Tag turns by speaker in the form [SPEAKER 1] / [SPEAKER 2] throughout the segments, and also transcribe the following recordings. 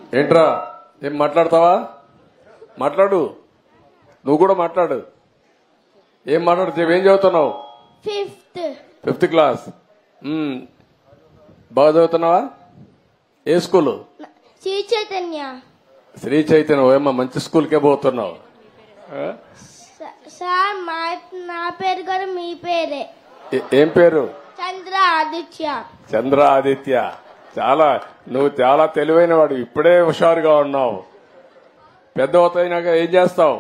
[SPEAKER 1] ఏంట్రా ఏం మాట్లాడతావా? మాట్లాడు, నువ్వు కూడా మాట్లాడు. ఏం మాట్లాడుతావు? ఏం చదువుతున్నావు? Fifth class. బాగా చదువుతున్నావా? ఏ స్కూలు?
[SPEAKER 2] శ్రీ చైతన్య.
[SPEAKER 1] శ్రీ చైతన్య. ఏమన్నా మంచి స్కూల్కే పోతున్నావు?
[SPEAKER 2] సార్ నా పేరు కూడా మీ పేరే.
[SPEAKER 1] ఏం పేరు?
[SPEAKER 2] చంద్ర ఆదిత్య.
[SPEAKER 1] చంద్ర ఆదిత్య. నువ్వు చాలా తెలివైన వాడు, ఇప్పుడే హుషారుగా ఉన్నావు. పెద్ద అవుతాయినాక ఏం చేస్తావు?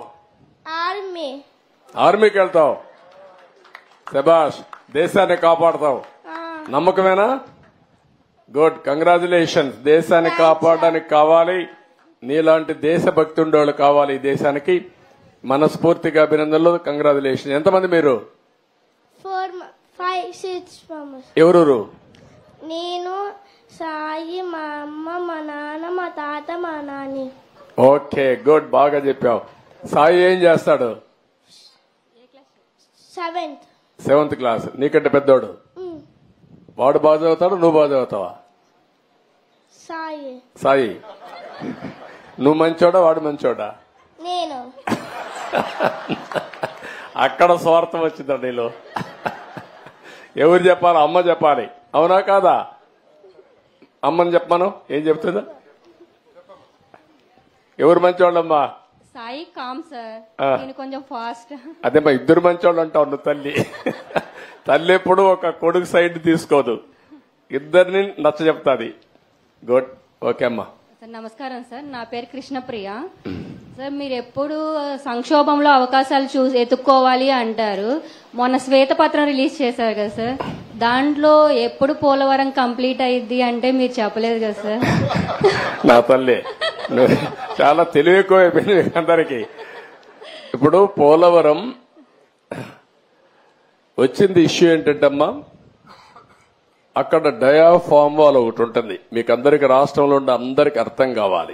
[SPEAKER 1] ఆర్మీకి వెళ్తావు. శభాష్, దేశాన్ని కాపాడతావు. నమ్మకమేనా? Good, congratulations. దేశాన్ని కాపాడడానికి కావాలి, నీలాంటి దేశభక్తి ఉండేవాళ్ళు కావాలి ఈ దేశానికి. మనస్ఫూర్తిగా అభినందనలు, కంగ్రాచులేషన్. ఎంతమంది మీరు?
[SPEAKER 2] 4, 5, 6
[SPEAKER 1] ఎవరు?
[SPEAKER 2] నేను, సాయి, మా అమ్మ, మా నాన్న, మా తాత, మా నాని.
[SPEAKER 1] ఓకే, గుడ్, బాగా చెప్పావు. సాయి ఏం చేస్తాడు? 7th class. నీకంటే పెద్దోడు. వాడు బాగా చదువుతాడు, నువ్వు బాగా చదువుతావా? సాయి, నువ్వు మంచోడా వాడు మంచోడా?
[SPEAKER 2] నేను.
[SPEAKER 1] అక్కడ స్వార్థం వచ్చిందా నీలో? ఎవరు చెప్పాలి? అమ్మ చెప్పాలి, అవునా కాదా? అమ్మని చెప్పాను. ఏం చెప్తుందా? ఎవరు మంచివాళ్ళమ్మా?
[SPEAKER 3] సాయి కామ్ సార్, నేను కొంచెం ఫాస్ట్.
[SPEAKER 1] అదేమ్మా, ఇద్దరు మంచివాళ్ళు అంటావు నువ్వు. తల్లి ఎప్పుడు ఒక కొడుకు సైడ్ తీసుకోదు, ఇద్దరిని నచ్చ చెప్తాది. గుడ్, ఓకే అమ్మా.
[SPEAKER 3] సార్ నమస్కారం సార్, నా పేరు కృష్ణప్రియ. సార్ మీరు ఎప్పుడు సంక్షోభంలో అవకాశాలు ఎత్తుక్కోవాలి అంటారు. మొన్న శ్వేతపత్రం రిలీజ్ చేశారు కదా సార్, దాంట్లో ఎప్పుడు పోలవరం కంప్లీట్ అయ్యిద్ది అంటే మీరు చెప్పలేదు కదా సార్.
[SPEAKER 1] నా తల్లి చాలా తెలివి ఎక్కువైపోయింది అందరికి. ఇప్పుడు పోలవరం వచ్చింది ఇష్యూ ఏంటంటమ్మా, అక్కడ డయాఫామ్ వాల్ ఒకటి ఉంటుంది. మీకు అందరికి, రాష్ట్రంలో ఉండే అందరికి అర్థం కావాలి.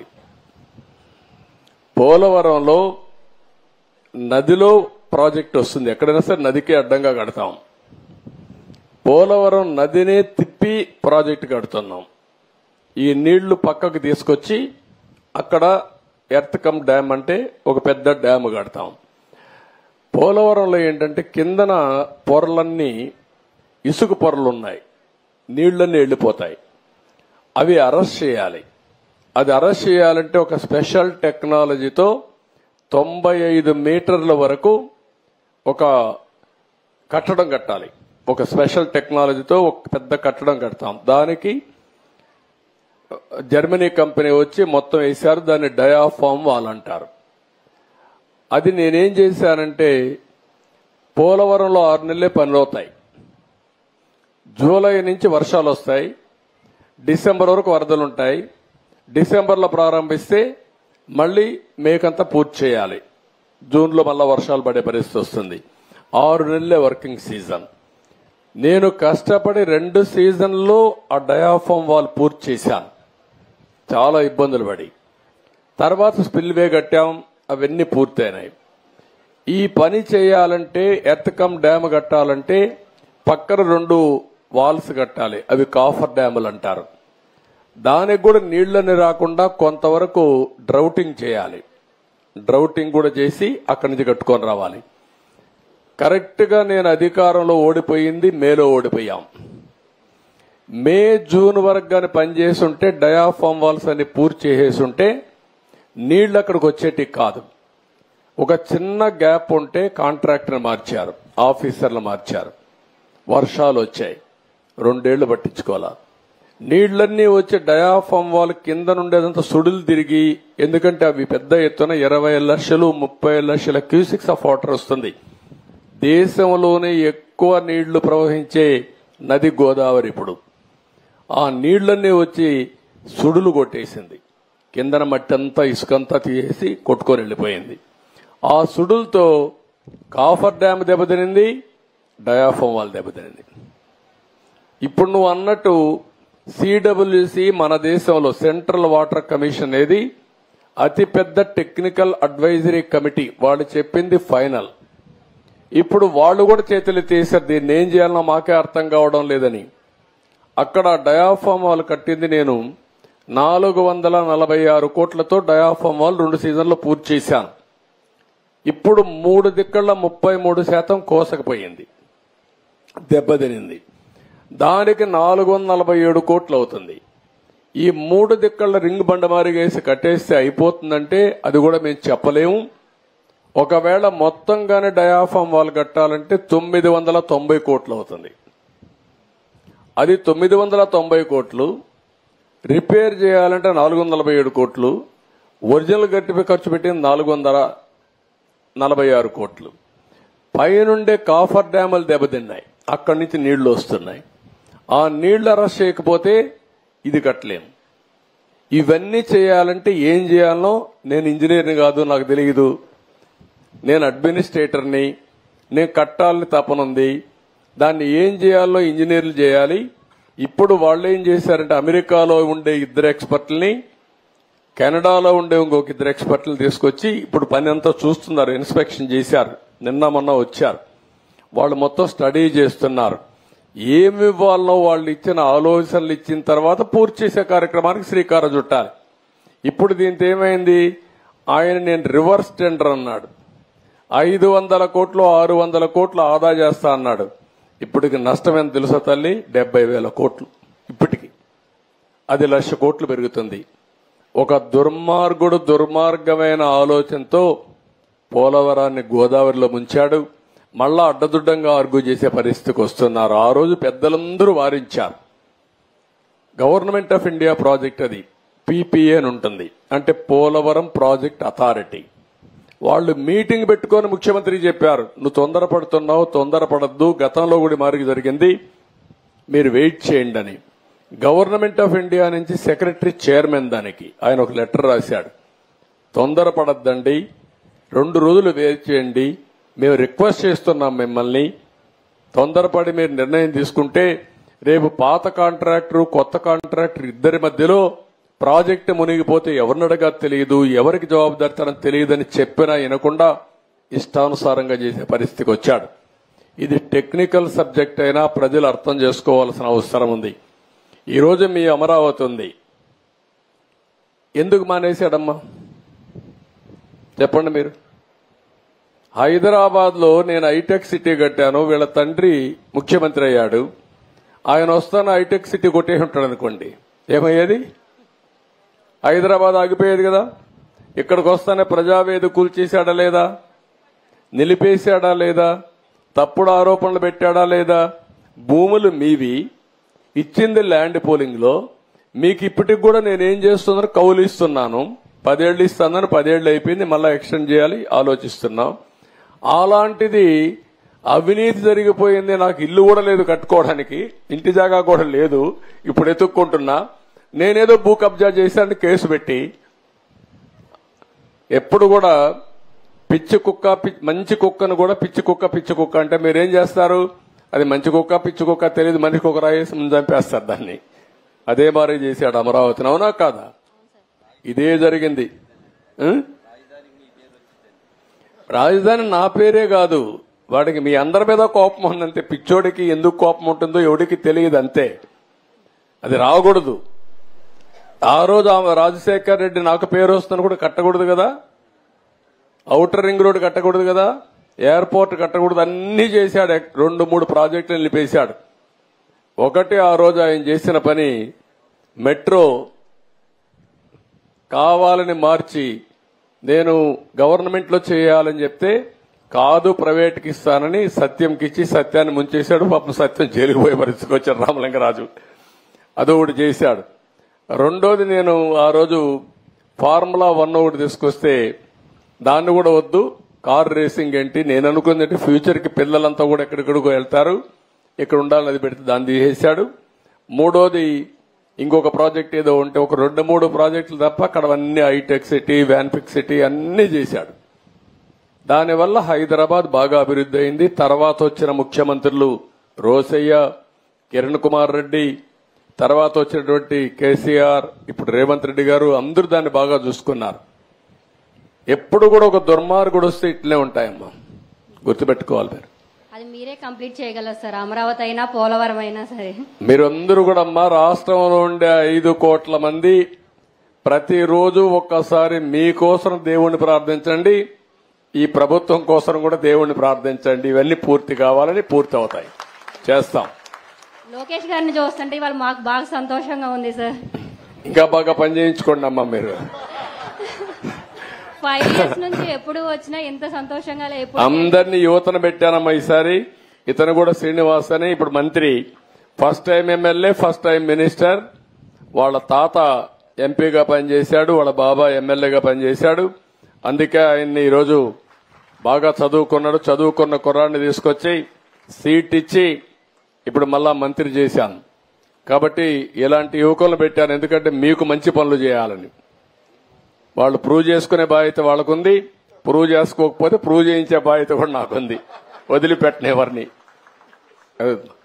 [SPEAKER 1] పోలవరంలో నదిలో ప్రాజెక్ట్ వస్తుంది, ఎక్కడైనా సరే నదికి అడ్డంగా కడతాం. పోలవరం నదినే తిప్పి ప్రాజెక్టు కడుతున్నాం. ఈ నీళ్లు పక్కకు తీసుకొచ్చి అక్కడ ఎర్త్ కమ్ డ్యామ్ అంటే ఒక పెద్ద డ్యామ్ కడతాం. పోలవరంలో ఏంటంటే కిందన పొరలన్నీ ఇసుక పొరలున్నాయి, నీళ్లన్నీ వెళ్లిపోతాయి. అవి అరెస్ట్ చేయాలి. అది అరెస్ట్ చేయాలంటే ఒక స్పెషల్ టెక్నాలజీతో 95 మీటర్ల వరకు ఒక కట్టడం కట్టాలి. ఒక స్పెషల్ టెక్నాలజీతో ఒక పెద్ద కట్టడం కడతాం. దానికి జర్మనీ కంపెనీ వచ్చి మొత్తం వేశారు. దాన్ని డయాఫామ్ వాల్ అంటారు. అది నేనేం చేశానంటే, పోలవరంలో 6 నెలలే పనులు అవుతాయి. జూలై నుంచి వర్షాలు వస్తాయి, డిసెంబర్ వరకు వరదలుంటాయి. డిసెంబర్లో ప్రారంభిస్తే మళ్లీ మేకంతా పూర్తి చేయాలి. జూన్లో మళ్ళా వర్షాలు పడే పరిస్థితి వస్తుంది. 6 నెలలే వర్కింగ్ సీజన్. నేను కష్టపడి 2 సీజన్లో ఆ డయాఫామ్ వాల్ పూర్తి చేశాను, చాలా ఇబ్బందులు పడి. తర్వాత స్పిల్వే కట్టాం, అవన్నీ పూర్తయినాయి. ఈ పని చేయాలంటే, ఎర్త్ కమ్ డ్యామ్ కట్టాలంటే పక్కన 2 వాల్స్ కట్టాలి. అవి కాఫర్ డ్యాములు అంటారు. దానికి కూడా నీళ్లని రాకుండా కొంతవరకు డ్రౌటింగ్ చేయాలి. డ్రౌటింగ్ కూడా చేసి అక్కడి నుంచి కట్టుకొని రావాలి. కరెక్ట్ గా నేను అధికారంలో ఓడిపోయింది మేలో ఓడిపోయాం. మే, జూన్ వరకు గాని పనిచేస్తుంటే, డయాఫామ్ వాల్స్ అన్ని పూర్తి చేసేస్తుంటే నీళ్లు అక్కడికి వచ్చేటి కాదు. ఒక చిన్న గ్యాప్ ఉంటే కాంట్రాక్టర్ మార్చారు, ఆఫీసర్లు మార్చారు. వర్షాలు వచ్చాయి, 2 ఏళ్లు పట్టించుకోవాలా. నీళ్లన్నీ వచ్చి డయాఫామ్ వాల్ కింద నుండేదంతా సుడులు తిరిగి, ఎందుకంటే అవి పెద్ద ఎత్తున 20 లక్షలు 30 లక్షల క్యూసిక్స్ ఆఫ్ వాటర్ వస్తుంది. దేశంలోనే ఎక్కువ నీళ్లు ప్రవహించే నది గోదావరి. ఇప్పుడు ఆ నీళ్లన్నీ వచ్చి సుడులు కొట్టేసింది. కిందన మట్టి అంతా ఇసుకంతా తీసేసి కొట్టుకొని వెళ్లిపోయింది. ఆ సుడులతో కాఫర్ డ్యామ్ దెబ్బతినింది, డయాఫామ్ వాల్ దెబ్బతినింది. ఇప్పుడు నువ్వు అన్నట్టు సిడబ్ల్యూసి మన దేశంలో సెంట్రల్ వాటర్ కమిషన్ అనేది అతిపెద్ద టెక్నికల్ అడ్వైజరీ కమిటీ. వాళ్ళు చెప్పింది ఫైనల్. ఇప్పుడు వాళ్ళు కూడా చేతులు తీశారు, దీన్ని ఏం చేయాలన్నా మాకే అర్థం కావడం లేదని. అక్కడ డయాఫామ్ వాల్ కట్టింది నేను 446 కోట్లతో డయాఫామ్ వాల్ 2 సీజన్లు పూర్తి చేశాను. ఇప్పుడు 3 దిక్కళ్ల 33% కోసకపోయింది, దెబ్బతినింది. దానికి 447 కోట్లు అవుతుంది. ఈ 3 దిక్కళ్ల రింగ్ బండమారిగేసి కట్టేస్తే అయిపోతుందంటే అది కూడా మేము చెప్పలేము. ఒకవేళ మొత్తంగానే డయాఫామ్ వాల్ కట్టాలంటే 990 కోట్లు అవుతుంది. అది 990 కోట్లు. రిపేర్ చేయాలంటే 447 కోట్లు. ఒరిజినల్ గట్టిపై ఖర్చు పెట్టింది 446 కోట్లు. పైనుండే కాఫర్ డ్యాములు దెబ్బతిన్నాయి, అక్కడి నుంచి నీళ్లు వస్తున్నాయి. ఆ నీళ్లు అరెస్ట్ చేయకపోతే ఇది కట్టలేము. ఇవన్నీ చేయాలంటే ఏం చేయాలనో నేను ఇంజనీర్ని కాదు, నాకు తెలియదు. నేను అడ్మినిస్ట్రేటర్ని, నేను కట్టాలని తపనుంది. దాన్ని ఏం చేయాలో ఇంజనీర్లు చేయాలి. ఇప్పుడు వాళ్ళు ఏం చేశారంటే అమెరికాలో ఉండే 2 ఎక్స్పర్ట్లని, కెనడాలో ఉండే ఇంకొక 2 ఎక్స్పర్ట్లను తీసుకొచ్చి ఇప్పుడు పని అంతా చూస్తున్నారు. ఇన్స్పెక్షన్ చేశారు, నిన్న మొన్న వచ్చారు. వాళ్ళు మొత్తం స్టడీ చేస్తున్నారు. ఏమి ఇవ్వాలనో వాళ్ళు ఇచ్చిన ఆలోచనలు ఇచ్చిన తర్వాత పూర్తి చేసే కార్యక్రమానికి శ్రీకారం చుట్టాలి. ఇప్పుడు దీంతో ఏమైంది, ఆయన నేను రివర్స్ టెండర్ అన్నాడు. 500 కోట్లు 600 కోట్లు ఆదా చేస్తా అన్నాడు. ఇప్పటికి నష్టం ఎంత తెలుసా తల్లి, 70,000 కోట్లు. ఇప్పటికి అది 1,00,000 కోట్లు పెరుగుతుంది. ఒక దుర్మార్గమైన ఆలోచనతో పోలవరాన్ని గోదావరిలో ముంచాడు. మళ్ళా అడ్డదుడ్డంగా ఆర్గ్యూ చేసే పరిస్థితికి వస్తున్నారు. ఆ రోజు పెద్దలందరూ వారించారు. గవర్నమెంట్ ఆఫ్ ఇండియా ప్రాజెక్ట్ అది, పీపీఏ అని ఉంటుంది, అంటే పోలవరం ప్రాజెక్ట్ అథారిటీ. వాళ్ళు మీటింగ్ పెట్టుకొని ముఖ్యమంత్రి చెప్పారు, నువ్వు తొందరపడుతున్నావు, తొందరపడద్దు, గతంలో కూడా మారికి జరిగింది, మీరు వెయిట్ చేయండి అని. గవర్నమెంట్ ఆఫ్ ఇండియా నుంచి సెక్రటరీ చైర్మన్ దానికి ఆయన ఒక లెటర్ రాశాడు, తొందరపడద్దండి, 2 రోజులు వెయిట్ చేయండి, మేము రిక్వెస్ట్ చేస్తున్నాం మిమ్మల్ని. తొందరపడి మీరు నిర్ణయం తీసుకుంటే రేపు పాత కాంట్రాక్టర్ కొత్త కాంట్రాక్టర్ ఇద్దరి మధ్యలో ప్రాజెక్టు మునిగిపోతే ఎవరిని అడగా తెలియదు, ఎవరికి జవాబుదారితనం తెలియదని చెప్పినా వినకుండా ఇష్టానుసారంగా చేసే పరిస్థితికి వచ్చాడు. ఇది టెక్నికల్ సబ్జెక్ట్ అయినా ప్రజలు అర్థం చేసుకోవాల్సిన అవసరం ఉంది. ఈరోజు మీ అమరావతి ఉంది, ఎందుకు మానేశాడమ్మా చెప్పండి మీరు? హైదరాబాద్ లో నేను హైటెక్ సిటీ కట్టాను, వీళ్ళ తండ్రి ముఖ్యమంత్రి అయ్యాడు, ఆయన వస్తాను హైటెక్ సిటీ కొట్టేసి ఉంటాడు అనుకోండి, ఏమయ్యేది? హైదరాబాద్ ఆగిపోయేది కదా. ఇక్కడికి వస్తానే ప్రజావేది కూల్చేశాడా లేదా, నిలిపేశాడా లేదా, తప్పుడు ఆరోపణలు పెట్టాడా లేదా? భూములు మీవి, ఇచ్చింది ల్యాండ్ పోలింగ్ లో, మీకు ఇప్పటికి కూడా నేనేం చేస్తున్నాను, కౌలు ఇస్తున్నాను, 10 ఏళ్ళు ఇస్తానని 10 ఏళ్ళు అయిపోయింది, మళ్ళా ఎక్స్టెండ్ చేయాలి ఆలోచిస్తున్నాం. అలాంటిది అవినీతి జరిగిపోయింది, నాకు ఇల్లు కూడా లేదు కట్టుకోవడానికి, ఇంటి జాగా కూడా లేదు, ఇప్పుడు ఎత్తుక్కుంటున్నా, నేనేదో భూ కబ్జా చేశానని కేసు పెట్టి, ఎప్పుడు కూడా పిచ్చి కుక్క మంచి కుక్కను కూడా పిచ్చి కుక్క అంటే మీరేం చేస్తారు? అది మంచి కుక్క పిచ్చి కుక్క తెలియదు, మనిషి కుక్క రాయేసి ముందు చంపేస్తారు దాన్ని. అదే మారి చేశాడు అమరావతిని, అవునా కాదా? ఇదే జరిగింది. రాజధాని నా పేరే కాదు, వాడికి మీ అందరి మీద కోపం ఉందంతే. పిచ్చోడికి ఎందుకు కోపం ఉంటుందో ఎవడికి తెలియదు అంతే, అది రాకూడదు. ఆ రోజు రాజశేఖర్ రెడ్డి నాకు పేరు వస్తున్న కూడా కట్టకూడదు కదా, ఔటర్ రింగ్ రోడ్ కట్టకూడదు కదా, ఎయిర్పోర్ట్ కట్టకూడదు, అన్ని చేశాడు. 2-3 ప్రాజెక్టులు నిలిపేశాడు. ఒకటి ఆ రోజు ఆయన చేసిన పని, మెట్రో కావాలని మార్చి నేను గవర్నమెంట్ లో చేయాలని చెప్తే కాదు ప్రైవేట్కి ఇస్తానని సత్యంకి ఇచ్చి సత్యాన్ని ముంచేశాడు. పాపం సత్యం జైలుకు పోయే పరిస్థితికి వచ్చాడు రామలింగరాజు, అదొకటి చేశాడు. రెండోది, నేను ఆ రోజు ఫార్ములా 1 ఒకటి తీసుకొస్తే దాన్ని కూడా వద్దు, కార్ రేసింగ్ ఏంటి, నేను అనుకుంది ఫ్యూచర్ కి పిల్లలంతా కూడా ఎక్కడెక్కడికో వెళ్తారు, ఇక్కడ ఉండాలని అది పెడితే దాన్ని తీసేశాడు. మూడోది, ఇంకొక ప్రాజెక్ట్ ఏదో ఉంటే ఒక 2-3 ప్రాజెక్టులు తప్ప అక్కడ అన్ని హైటెక్ సిటీ, వ్యాన్పిక్ సిటీ అన్ని చేశాడు. దానివల్ల హైదరాబాద్ బాగా అభివృద్ధి అయింది. తర్వాత వచ్చిన ముఖ్యమంత్రులు రోసయ్య, కిరణ్ కుమార్ రెడ్డి, తర్వాత వచ్చినటువంటి కేసీఆర్, ఇప్పుడు రేవంత్ రెడ్డి గారు, అందరూ దాన్ని బాగా చూసుకున్నారు. ఎప్పుడు కూడా ఒక దుర్మార్గుడు వస్తే ఇట్లే ఉంటాయమ్మా, గుర్తుపెట్టుకోవాలి మీరు.
[SPEAKER 3] అది మీరే కంప్లీట్ చేయగలరు సార్, అమరావతి అయినా పోలవరం అయినా సరే.
[SPEAKER 1] మీరందరూ కూడా అమ్మా, రాష్ట్రంలో ఉండే 5 కోట్ల మంది ప్రతిరోజు ఒక్కసారి మీకోసం దేవుణ్ణి ప్రార్థించండి, ఈ ప్రభుత్వం కోసం కూడా దేవుణ్ణి ప్రార్థించండి. ఇవన్నీ పూర్తి కావాలని పూర్తి అవుతాయి, చేస్తాం.
[SPEAKER 3] లోకేష్ గారిని చూస్తుంటే ఇవాళ మాకు బాగా సంతోషంగా ఉంది సార్.
[SPEAKER 1] ఇంకా బాగా పని చేయించుకోండి అమ్మా మీరు.
[SPEAKER 3] 5 years నుంచి ఎప్పుడు వచ్చినా ఇంత సంతోషంగా ఎప్పుడు
[SPEAKER 1] అందరినీ యువతను పెట్టానమ్మా ఈసారి. ఇతను కూడా శ్రీనివాస్ అని ఇప్పుడు మంత్రి, first time MLA, first time minister. వాళ్ళ తాత ఎంపీగా పనిచేశాడు, వాళ్ళ బాబా ఎమ్మెల్యేగా పనిచేశాడు. అందుకే ఆయన్ని ఈరోజు బాగా చదువుకున్నాడు. చదువుకున్న కుర్రాన్ని తీసుకొచ్చి సీట్ ఇచ్చి ఇప్పుడు మళ్ళా మంత్రి చేశాను. కాబట్టి ఇలాంటి యువకులను పెట్టాను, ఎందుకంటే మీకు మంచి పనులు చేయాలని. వాళ్ళు ప్రూవ్ చేసుకునే బాధ్యత వాళ్ళకుంది, ప్రూవ్ చేసుకోకపోతే ప్రూవ్ చేయించే బాధ్యత కూడా నాకుంది. వదిలిపెట్టని ఎవరిని.